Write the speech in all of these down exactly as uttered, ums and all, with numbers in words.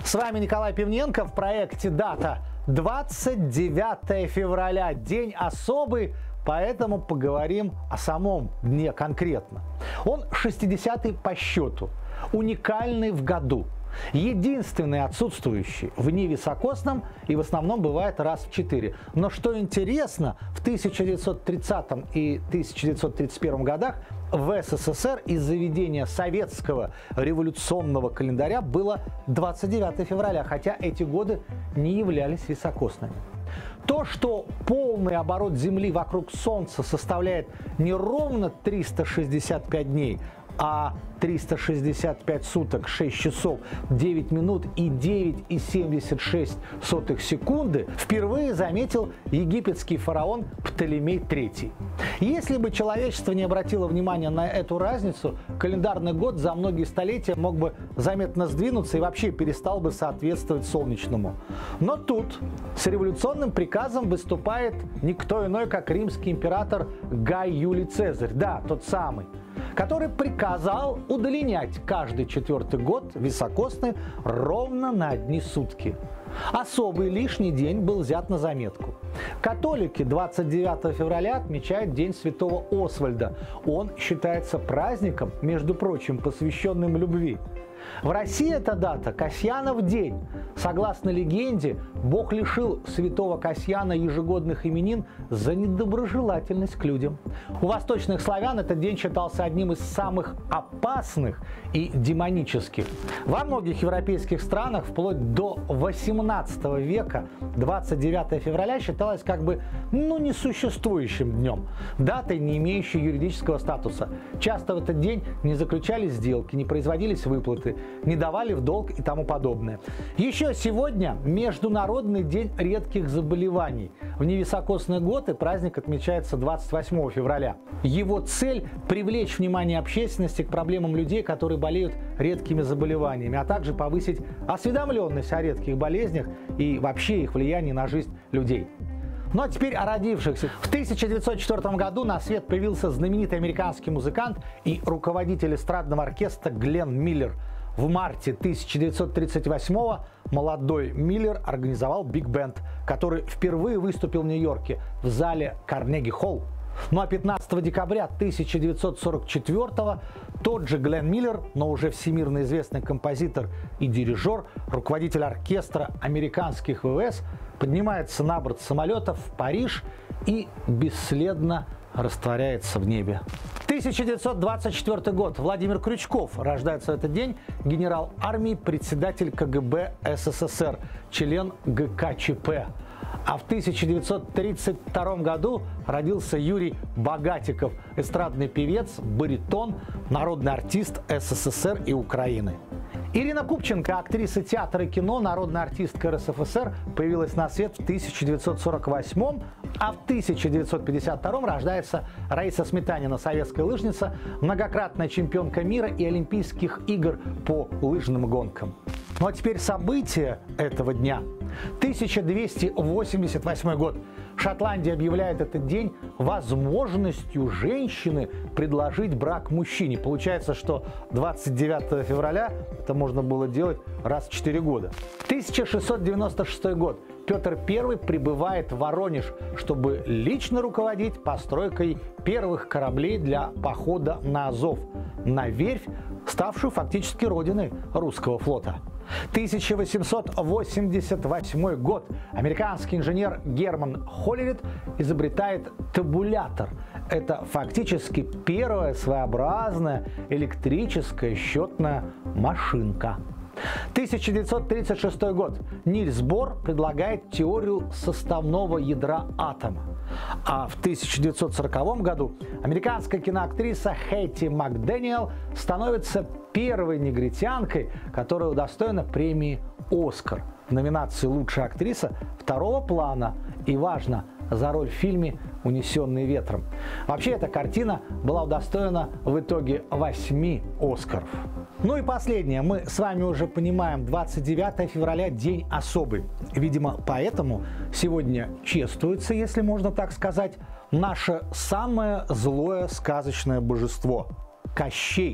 С вами Николай Пивненко в проекте «Дата». двадцать девятое февраля. День особый, поэтому поговорим о самом дне конкретно. Он шестидесятый по счету, уникальный в году. Единственный отсутствующий в дни високосном и в основном бывает раз в четыре. Но что интересно, в тысяча девятьсот тридцатом и тысяча девятьсот тридцать первом годах в СССР из-за введения советского революционного календаря было двадцать девятое февраля, хотя эти годы не являлись високосными. То, что полный оборот Земли вокруг Солнца составляет не ровно триста шестьдесят пять дней, а триста шестьдесят пять суток, шесть часов, девять минут и девять и семьдесят шесть сотых секунды, впервые заметил египетский фараон Птолемей третий. Если бы человечество не обратило внимания на эту разницу, календарный год за многие столетия мог бы заметно сдвинуться и вообще перестал бы соответствовать солнечному. Но тут с революционным приказом выступает никто иной, как римский император Гай Юлий Цезарь, да, тот самый, который приказал удлинять каждый четвертый год високосный ровно на одни сутки. Особый лишний день был взят на заметку. Католики двадцать девятого февраля отмечают День Святого Освальда. Он считается праздником, между прочим, посвященным любви. В России эта дата – Касьянов день. Согласно легенде, Бог лишил святого Касьяна ежегодных именин за недоброжелательность к людям. У восточных славян этот день считался одним из самых опасных и демонических. Во многих европейских странах вплоть до восемнадцатого века двадцать девятое февраля считалось как бы ну, несуществующим днем, датой, не имеющей юридического статуса. Часто в этот день не заключались сделки, не производились выплаты, не давали в долг и тому подобное. Еще сегодня Международный день редких заболеваний. В невисокосный год и праздник отмечается двадцать восьмого февраля. Его цель – привлечь внимание общественности к проблемам людей, которые болеют редкими заболеваниями, а также повысить осведомленность о редких болезнях и вообще их влиянии на жизнь людей. Ну а теперь о родившихся. В тысяча девятьсот четвёртом году на свет появился знаменитый американский музыкант и руководитель эстрадного оркестра Гленн Миллер. В марте тысяча девятьсот тридцать восьмого молодой Миллер организовал биг-бенд, который впервые выступил в Нью-Йорке в зале Карнеги-Холл. Ну а пятнадцатого декабря тысяча девятьсот сорок четвёртого тот же Гленн Миллер, но уже всемирно известный композитор и дирижер, руководитель оркестра американских ВВС, поднимается на борт самолета в Париж и бесследно растворяется в небе. тысяча девятьсот двадцать четвёртый год. Владимир Крючков. Рождается в этот день генерал армии, председатель КГБ СССР, член ГКЧП. А в тысяча девятьсот тридцать втором году родился Юрий Богатиков, эстрадный певец, баритон, народный артист СССР и Украины. Ирина Купченко, актриса театра и кино, народная артистка РСФСР, появилась на свет в тысяча девятьсот сорок восьмом, а в тысяча девятьсот пятьдесят втором рождается Раиса Сметанина, советская лыжница, многократная чемпионка мира и Олимпийских игр по лыжным гонкам. Ну а теперь события этого дня. тысяча двести восемьдесят восьмой год. Шотландия объявляет этот день возможностью женщины предложить брак мужчине. Получается, что двадцать девятого февраля это можно было делать раз в четыре года. тысяча шестьсот девяносто шестой год. Петр Первый прибывает в Воронеж, чтобы лично руководить постройкой первых кораблей для похода на Азов, на верфь, ставшую фактически родиной русского флота. тысяча восемьсот восемьдесят восьмой год. Американский инженер Герман Холлерит изобретает табулятор. Это фактически первая своеобразная электрическая счетная машинка. тысяча девятьсот тридцать шестой год. Нильс Бор предлагает теорию составного ядра атома. А в тысяча девятьсот сороковом году американская киноактриса Хэтти МакДэниел становится первой негритянкой, которая удостоена премии «Оскар» в номинации «Лучшая актриса второго плана» и, важно, за роль в фильме «Унесенные ветром». Вообще, эта картина была удостоена в итоге восьми «Оскаров». Ну и последнее. Мы с вами уже понимаем, двадцать девятое февраля – день особый. Видимо, поэтому сегодня чествуется, если можно так сказать, наше самое злое сказочное божество – Кощей,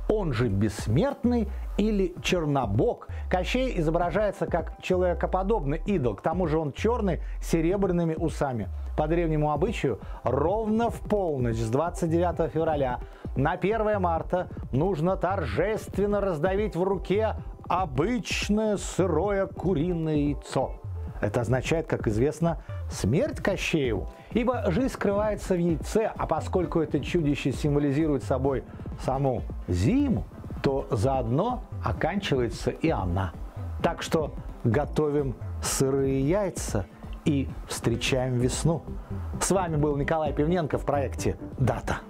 он же бессмертный или Чернобог. Кощей изображается как человекоподобный идол, к тому же он черный с серебряными усами. По древнему обычаю, ровно в полночь с двадцать девятого февраля на первое марта нужно торжественно раздавить в руке обычное сырое куриное яйцо. Это означает, как известно, смерть Кощееву, ибо жизнь скрывается в яйце, а поскольку это чудище символизирует собой саму зиму, то заодно оканчивается и она. Так что готовим сырые яйца и встречаем весну. С вами был Николай Пивненко в проекте «Дата».